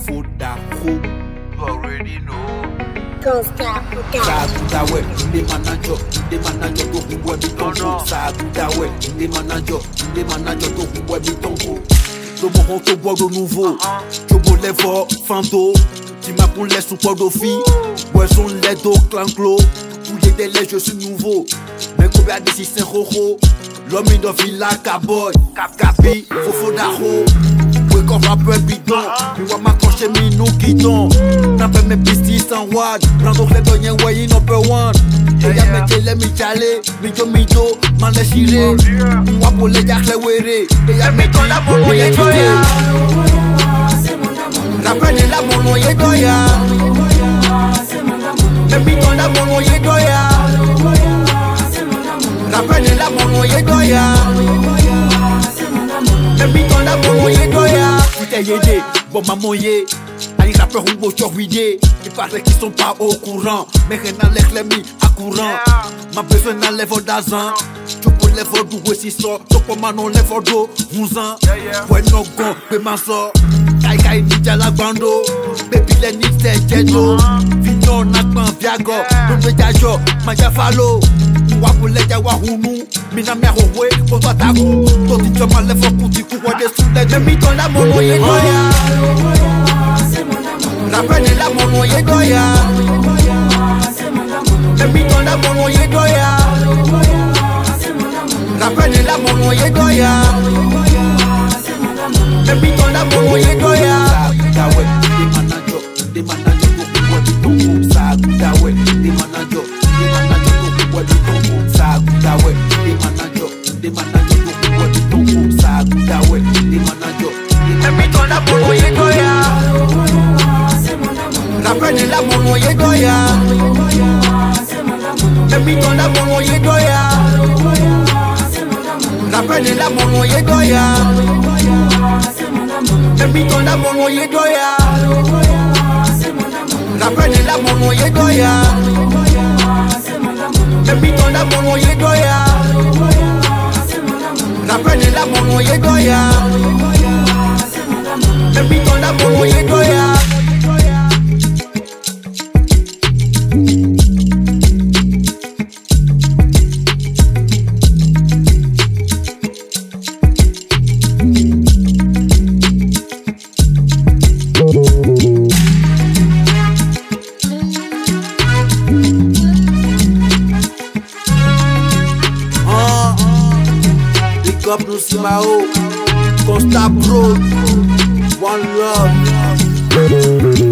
Fodako. You already know. Saguda we, the manager to who we be tongo. Saguda we, the manager to who we be tongo. Tobo hon to bodo nouveau, tobo levo fando. Tu m'as pour les sous de filles, boisson lait d'eau clanclo. Tous les délais je suis nouveau, mais combien de 6 rojo. L'homme il doit filer la caboy, capi, fofo d'aro. Oui qu'on va peu bidon, mi wa m'accrocher mi nous quittons. N'a pas mes pistes sans wad, prends les doniens way number one. Et y'a mes télé mi chale, mi do, man les chiré. Moi pour les gars les wéré, et y'a mes télé pour les chiré. Rappelez la mono ye doya, baby ton la mono ye doya. Rappelez la mono ye doya, baby ton la mono ye doya. Tout est yédé, bon maman yé. Les rappeurs ont beau chorvidé, il paraît qu'ils sont pas au courant. Mais rien n'a l'air mis à courant. Ma besoin n'a les vols d'azan. Tu peux les vols d'où si sort. Tu peux manon les vols d'eau, 11 ans. Ouais, non, gon, mais ma sort. Kai ninja la bando, baby les nix c'est jejo. Vignon nakman viago, l'homme jajo, manja falo. Wapule jawa hunu, mina mère oué, pour toi tago. Toi tu te mal les vols pour tu cours des soulets. Mais mi ton la mono ye doya. Rappelez la mono ye doya, baby ton la mono ye doya. Rappelez la mono ye doya, baby ton la mono ye doya. Saguda we, the manager to who we be tongo. Saguda we, the manager to who we be tongo. Saguda we, the manager to who we be tongo. Saguda we, the manager, baby ton la mono ye doya. Rappelez la mono ye doya, baby ton la mono ye doya. Rappelez la mono ye doya, baby ton la mono ye doya. Rappelez la mono ye doya, baby ton la mono ye doya. Rappelez la mono ye doya, baby ton la mono ye doya. Big up nous Simao, Costa Pro, One Love.